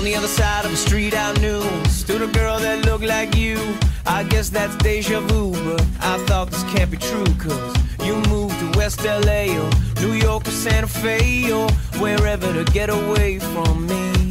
On the other side of the street I knew stood a girl that looked like you. I guess that's deja vu, but I thought this can't be true, cause you moved to West LA or New York or Santa Fe or wherever to get away from me.